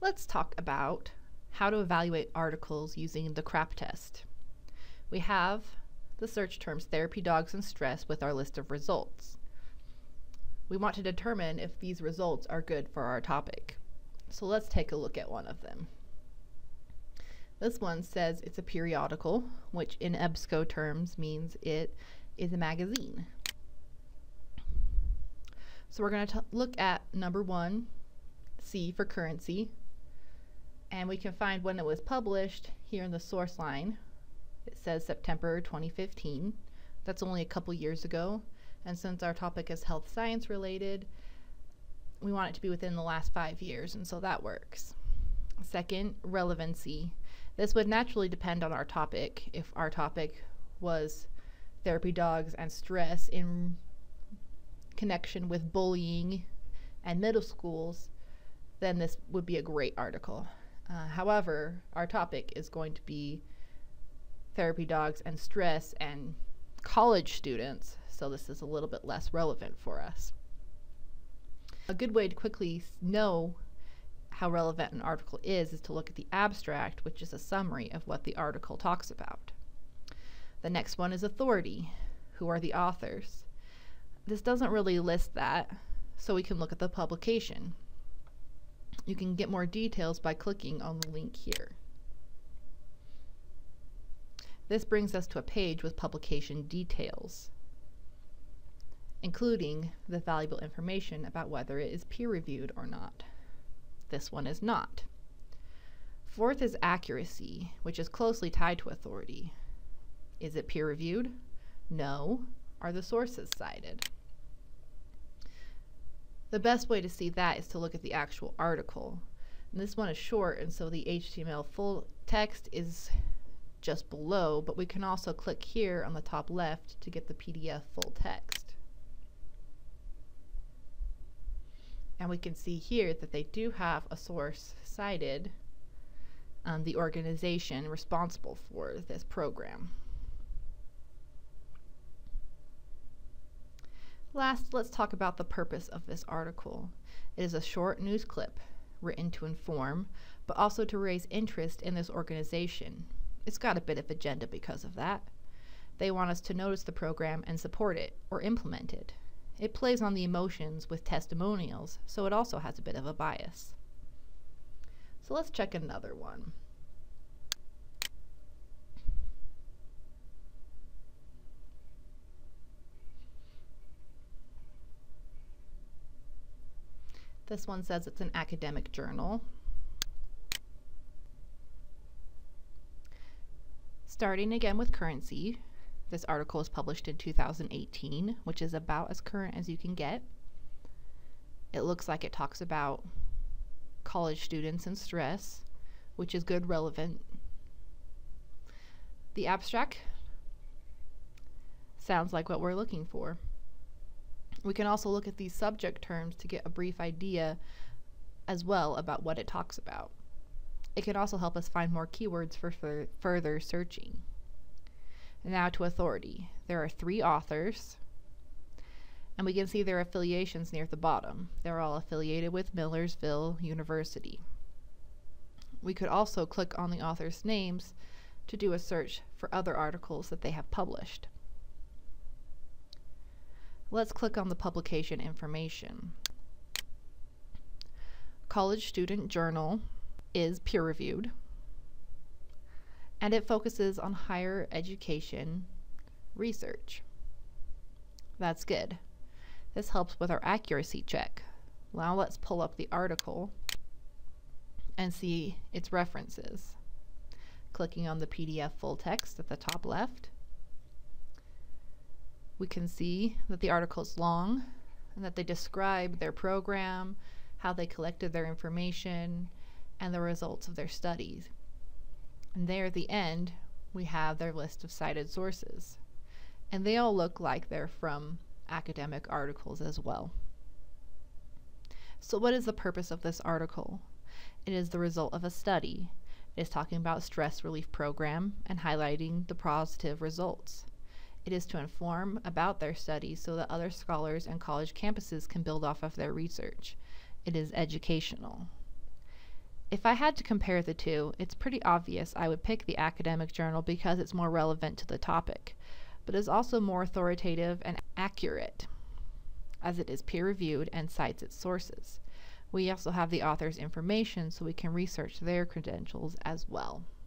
Let's talk about how to evaluate articles using the CRAAP test. We have the search terms therapy dogs and stress with our list of results. We want to determine if these results are good for our topic. So let's take a look at one of them. This one says it's a periodical, which in EBSCO terms means it is a magazine. So we're going to look at number 1, C for currency, and we can find when it was published here in the source line. It says September 2015. That's only a couple years ago, and since our topic is health science related, we want it to be within the last 5 years, and so that works. Second, relevancy. This would naturally depend on our topic. If our topic was therapy dogs and stress in connection with bullying and middle schools, then this would be a great article. However, our topic is going to be therapy dogs and stress and college students, so this is a little bit less relevant for us. A good way to quickly know how relevant an article is to look at the abstract, which is a summary of what the article talks about. The next one is authority. Who are the authors? This doesn't really list that, so we can look at the publication. You can get more details by clicking on the link here. This brings us to a page with publication details, including the valuable information about whether it is peer-reviewed or not. This one is not. Fourth is accuracy, which is closely tied to authority. Is it peer-reviewed? No. Are the sources cited? The best way to see that is to look at the actual article. And this one is short, and so the HTML full text is just below, but we can also click here on the top left to get the PDF full text. And we can see here that they do have a source cited, the organization responsible for this program. Last, let's talk about the purpose of this article. It is a short news clip written to inform, but also to raise interest in this organization. It's got a bit of agenda because of that. They want us to notice the program and support it or implement it. It plays on the emotions with testimonials, so it also has a bit of a bias. So let's check another one. This one says it's an academic journal. Starting again with currency, this article was published in 2018, which is about as current as you can get. It looks like it talks about college students and stress, which is good, relevant. The abstract sounds like what we're looking for. We can also look at these subject terms to get a brief idea as well about what it talks about. It can also help us find more keywords for further searching. Now to authority. There are 3 authors, and we can see their affiliations near the bottom. They're all affiliated with Millersville University. We could also click on the authors' names to do a search for other articles that they have published. Let's click on the publication information. College Student Journal is peer-reviewed, and it focuses on higher education research. That's good. This helps with our accuracy check. Now let's pull up the article and see its references. Clicking on the PDF full text at the top left, we can see that the article is long and that they describe their program, how they collected their information, and the results of their studies. And there at the end, we have their list of cited sources. And they all look like they're from academic articles as well. So what is the purpose of this article? It is the result of a study. It is talking about stress relief program and highlighting the positive results. It is to inform about their studies so that other scholars and college campuses can build off of their research. It is educational. If I had to compare the two, it's pretty obvious I would pick the academic journal because it's more relevant to the topic, but is also more authoritative and accurate, as it is peer-reviewed and cites its sources. We also have the author's information, so we can research their credentials as well.